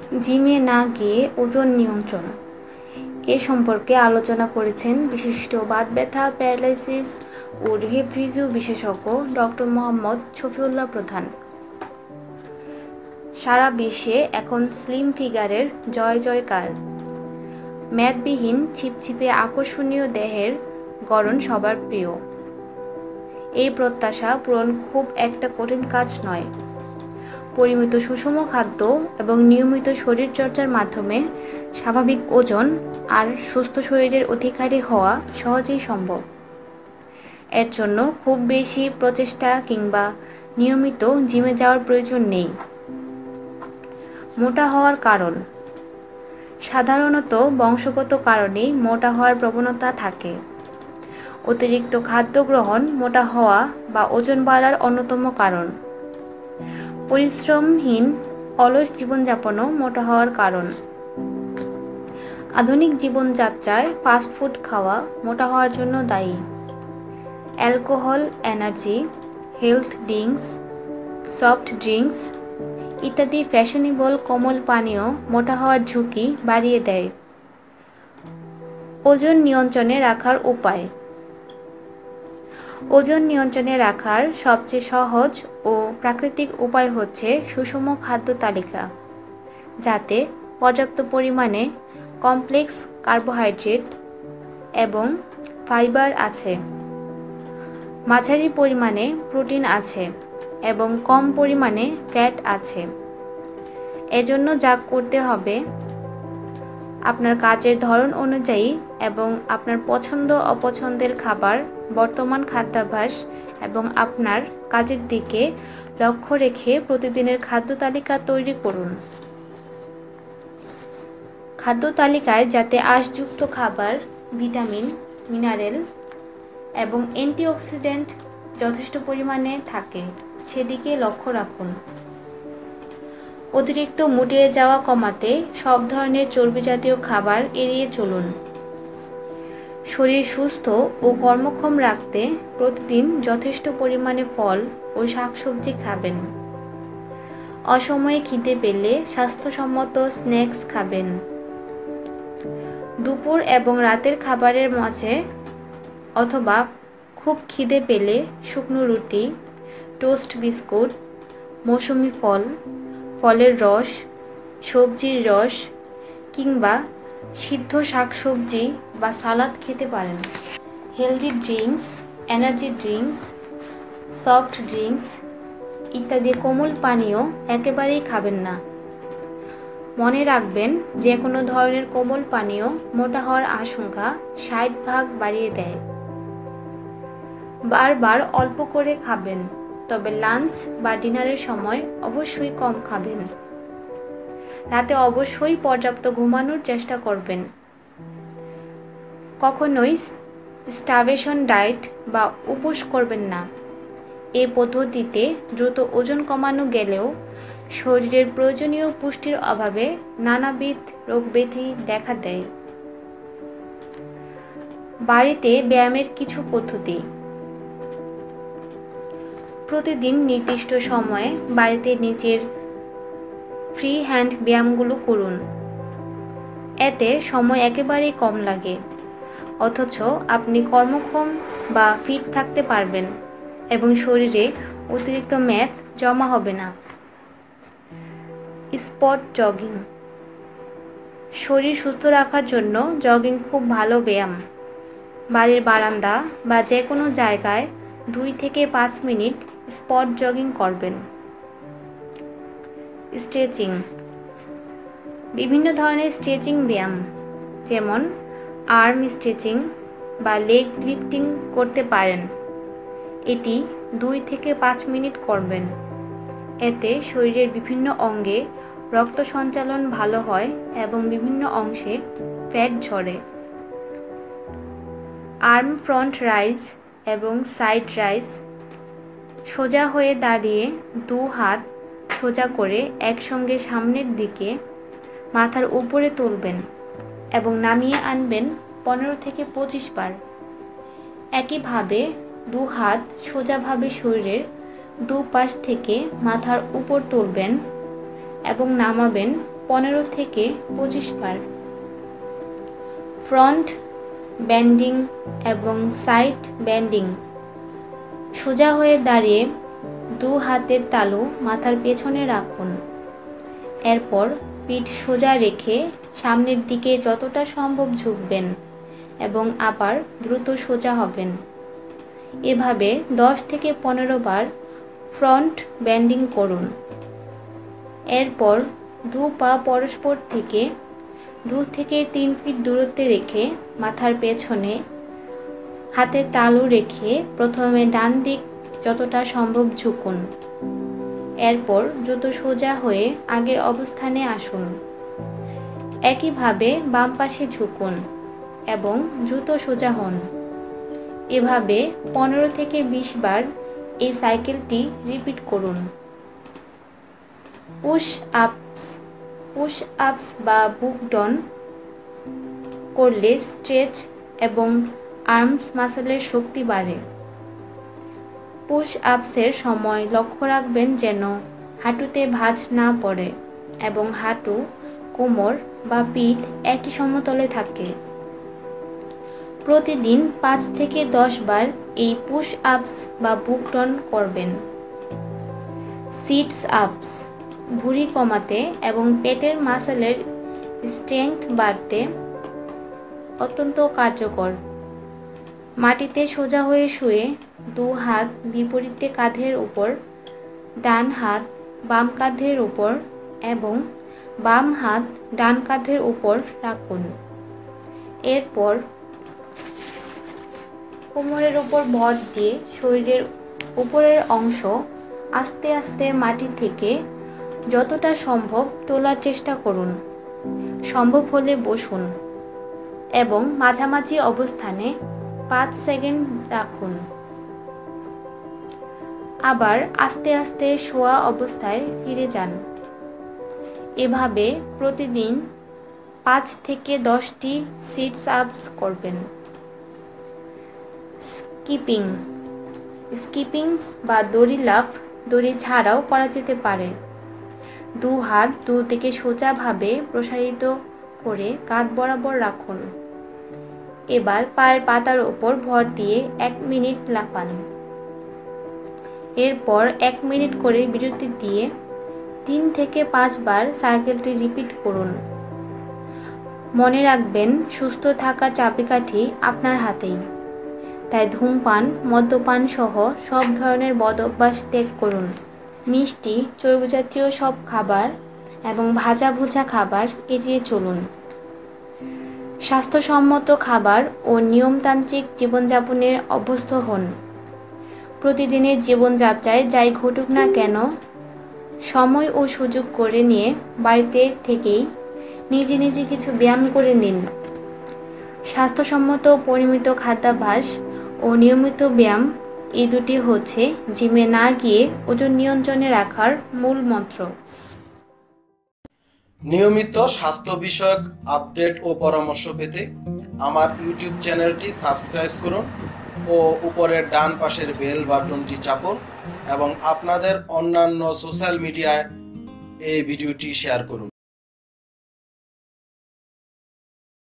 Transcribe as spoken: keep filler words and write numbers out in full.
জিমে না গিয়ে ওজন নিয়ন্ত্রণ এ সম্পর্কে আলোচনা করেছেন বিশিষ্ট বাত ব্যথা, প্যারালাইসিস ও হিপ ফিজিও বিশেষজ্ঞ ডক্টর মোহাম্মদ শফিউল্লাহ প্রধান। সারা বিশ্বে এখন স্লিম ফিগারের জয় জয়কার। মেদবিহীন ছিপছিপে আকর্ষণীয় দেহের গড়ন সবার প্রিয়। এই প্রত্যাশা পূরণ খুব একটা কঠিন কাজ নয়। পরিমিত সুষম খাদ্য এবং নিয়মিত শরীরচর্চার মাধ্যমে স্বাভাবিক ওজন আর সুস্থ শরীরের অধিকারী হওয়া সহজেই সম্ভব। এর জন্য খুব বেশি প্রচেষ্টা কিংবা নিয়মিত জিমে যাওয়ার প্রয়োজন নেই। মোটা হওয়ার কারণ। সাধারণত বংশগত কারণেই মোটা হওয়ার প্রবণতা থাকে। অতিরিক্ত খাদ্য গ্রহণ মোটা হওয়া বা ওজন বাড়ার অন্যতম কারণ। পরিশ্রমহীন অলস জীবনযাপনও মোটা হওয়ার কারণ। আধুনিক জীবনযাত্রায় ফাস্টফুড খাওয়া মোটা হওয়ার জন্য দায়ী। Alcohol, energy, health drinks, soft drinks ইত্যাদি ফ্যাশনেবল কোমল পানীয় মোটা হওয়ার ঝুঁকি বাড়িয়ে দেয়। ওজন নিয়ন্ত্রণে রাখার উপায়। ওজন নিয়ন্ত্রণে রাখার সবচেয়ে সহজ ও প্রাকৃতিক উপায় হচ্ছে সুষম খাদ্য তালিকা, যাতে পর্যাপ্ত পরিমাণে কমপ্লেক্স কার্বোহাইড্রেট এবং ফাইবার আছে, মাঝারি পরিমাণে প্রোটিন আছে এবং কম পরিমাণে ফ্যাট আছে। এজন্য যা করতে হবে, আপনার কাজের ধরন অনুযায়ী এবং আপনার পছন্দ অপছন্দের খাবার, বর্তমান খাদ্যাভ্যাস এবং আপনার কাজের দিকে লক্ষ্য রেখে প্রতিদিনের খাদ্য তালিকা তৈরি করুন। খাদ্য তালিকায় যাতে আঁশযুক্ত খাবার, ভিটামিন, মিনারেল এবং অ্যান্টিঅক্সিডেন্ট যথেষ্ট পরিমাণে থাকে সেদিকে লক্ষ্য রাখুন। অতিরিক্ত মুটিয়ে যাওয়া কমাতে সব ধরনের চর্বি জাতীয় খাবার এড়িয়ে চলুন। শরীর সুস্থ ও কর্মক্ষম রাখতে প্রতিদিন যথেষ্ট পরিমাণে ফল ও শাকসবজি খাবেন। অসময়ে খিদে পেলে স্বাস্থ্যসম্মত স্ন্যাক্স খাবেন। দুপুর এবং রাতের খাবারের মাঝে অথবা খুব খিদে পেলে শুকনো রুটি, টোস্ট বিস্কুট, মৌসুমি ফল, ফলের রস, সবজির রস কিংবা সিদ্ধ শাকসবজি বা সালাদ খেতে পারেন। Healthy drinks, energy drinks, soft drinks ইত্যাদি কোমল পানীয় একেবারেই খাবেন না। মনে রাখবেন, যে কোনো ধরনের কোমল পানীয় মোটা হওয়ার আশঙ্কা ষাট ভাগ বাড়িয়ে দেয়। বারবার অল্প করে খাবেন, তবে লাঞ্চ বা ডিনারের সময় অবশ্যই কম খাবেন। রাতে অবশ্যই পর্যাপ্ত ঘুমানোর চেষ্টা করবেন। কখনোই স্টারভেশন ডায়েট বা উপোস করবেন না। এই পদ্ধতিতে দ্রুত ওজন কমানো গেলেও শরীরের প্রয়োজনীয় পুষ্টির অভাবে নানাবিধ রোগব্যাধি দেখা দেয়। বাড়িতে ব্যায়ামের কিছু পদ্ধতি। প্রতিদিন নির্দিষ্ট সময়ে বাড়িতে নিজের ফ্রি হ্যান্ড ব্যায়ামগুলো করুন। এতে সময় একেবারেই কম লাগে, অথচ আপনি কর্মক্ষম বা ফিট থাকতে পারবেন এবং শরীরে অতিরিক্ত মেদ জমা হবে না। Spot jogging. শরীর সুস্থ রাখার জন্য জগিং খুব ভালো ব্যায়াম। বাড়ির বারান্দা বা যে কোনো জায়গায় দুই থেকে পাঁচ মিনিট স্পট জগিং করবেন। স্ট্রেচিং। বিভিন্ন ধরনের স্ট্রেচিং ব্যায়াম, যেমন আর্ম স্ট্রেচিং বা লেগ লিফটিং করতে পারেন। এটি দুই থেকে পাঁচ মিনিট করবেন। এতে শরীরের বিভিন্ন অঙ্গে রক্ত সঞ্চালন ভালো হয় এবং বিভিন্ন অংশে ফ্যাট ঝরে। আর্ম ফ্রন্ট রাইজ এবং সাইড রাইজ। সোজা হয়ে দাঁড়িয়ে দু হাত সোজা করে একসঙ্গে সামনের দিকে মাথার উপরে তুলবেন এবং নামিয়ে আনবেন পনেরো থেকে পঁচিশ বার। একইভাবে দু হাত সোজাভাবে শরীরের দু পাশ থেকে মাথার উপর তুলবেন এবং নামাবেন পনেরো থেকে পঁচিশ বার। ফ্রন্ট বেন্ডিং এবং সাইড বেন্ডিং। সোজা হয়ে দাঁড়িয়ে দু হাতের তালু মাথার পেছনে রাখুন। এরপর পিঠ সোজা রেখে সামনের দিকে যতটা সম্ভব ঝুঁকবেন এবং আবার দ্রুত সোজা হবেন। এভাবে দশ থেকে পনেরো বার ফ্রন্ট বেন্ডিং করুন। এরপর দু পা পরস্পর থেকে দু থেকে তিন ফিট দূরত্বে রেখে মাথার পেছনে হাতের তালু রেখে প্রথমে ডান দিক যতটা সম্ভব ঝুঁকুন। এরপর দ্রুত সোজা হয়ে আগের অবস্থানে আসুন। একইভাবে বাম পাশে ঝুঁকুন এবং দ্রুত সোজা হন। এভাবে পনেরো থেকে বিশ বার এই সাইকেলটি রিপিট করুন। পুশ আপস পুশ আপস বা বুক ডাউন করলে স্ট্রেচ এবং আর্মস মাসেলের শক্তি বাড়ে। পুশ আপসের সময় লক্ষ্য রাখবেন যেন হাঁটুতে ভাঁজ না পড়ে এবং হাঁটু, কোমর বা পিঠ একই সমতলে থাকে। প্রতিদিন পাঁচ থেকে দশ বার এই পুশ আপস বা বুক ডাউন করবেন। সিটস আপস ভুঁড়ি কমাতে এবং পেটের মাসেলের স্ট্রেংথ বাড়তে অত্যন্ত কার্যকর। মাটিতে সোজা হয়ে শুয়ে দু হাত বিপরীতে কাঁধের উপর, ডান হাত বাম কাঁধের উপর এবং বাম হাত ডান কাঁধের উপর রাখুন। এরপর কোমরের উপর ভর দিয়ে শরীরের উপরের অংশ আস্তে আস্তে মাটি থেকে যতটা সম্ভব তোলার চেষ্টা করুন। সম্ভব হলে বসুন এবং মাঝামাঝি অবস্থানে পাঁচ সেকেন্ড রাখুন। আবার আস্তে আস্তে শোয়া অবস্থায় ফিরে যান। এভাবে প্রতিদিন পাঁচ থেকে দশটি সিটস আপস করবেন। স্কিপিং স্কিপিং বা দড়ি লাফ দড়ি ছাড়াও করা যেতে পারে। দু হাত দু দিকে সোজাভাবে প্রসারিত করে কাঁধ বরাবর রাখুন। এবার পায়ের পাতার উপর ভর দিয়ে এক মিনিট লাফান। এরপর এক মিনিট করে বিরতি দিয়ে তিন থেকে পাঁচ বার সাইকেলটি রিপিট করুন। মনে রাখবেন, সুস্থ থাকার চাবিকাঠি আপনার হাতেই। তাই ধূমপান, মদ্যপান সহ সব ধরনের বদ অভ্যাস ত্যাগ করুন। মিষ্টি, চর্বিজাতীয় সব খাবার এবং ভাজা ভুজা খাবার এড়িয়ে চলুন। স্বাস্থ্যসম্মত খাবার ও নিয়মতান্ত্রিক জীবনযাপনের অভ্যস্ত হন। প্রতিদিনের জীবনযাত্রায় যাই ঘটুক না কেন, সময় ও সুযোগ করে নিয়ে বাড়িতে থেকেই নিজে নিজে কিছু ব্যায়াম করে নিন। স্বাস্থ্যসম্মত পরিমিত খাদ্যাভ্যাস ও নিয়মিত ব্যায়াম এই দুটি হচ্ছে জিমে না গিয়ে ওজন নিয়ন্ত্রণে রাখার মূল মন্ত্র। নিয়মিত স্বাস্থ্য বিষয়ক আপডেট ও পরামর্শ পেতে আমার ইউটিউব চ্যানেলটি সাবস্ক্রাইব করুন ও উপরের ডান পাশের বেল বাটনটি চাপুন এবং আপনাদের অন্যান্য সোশ্যাল মিডিয়ায় এই ভিডিওটি শেয়ার করুন।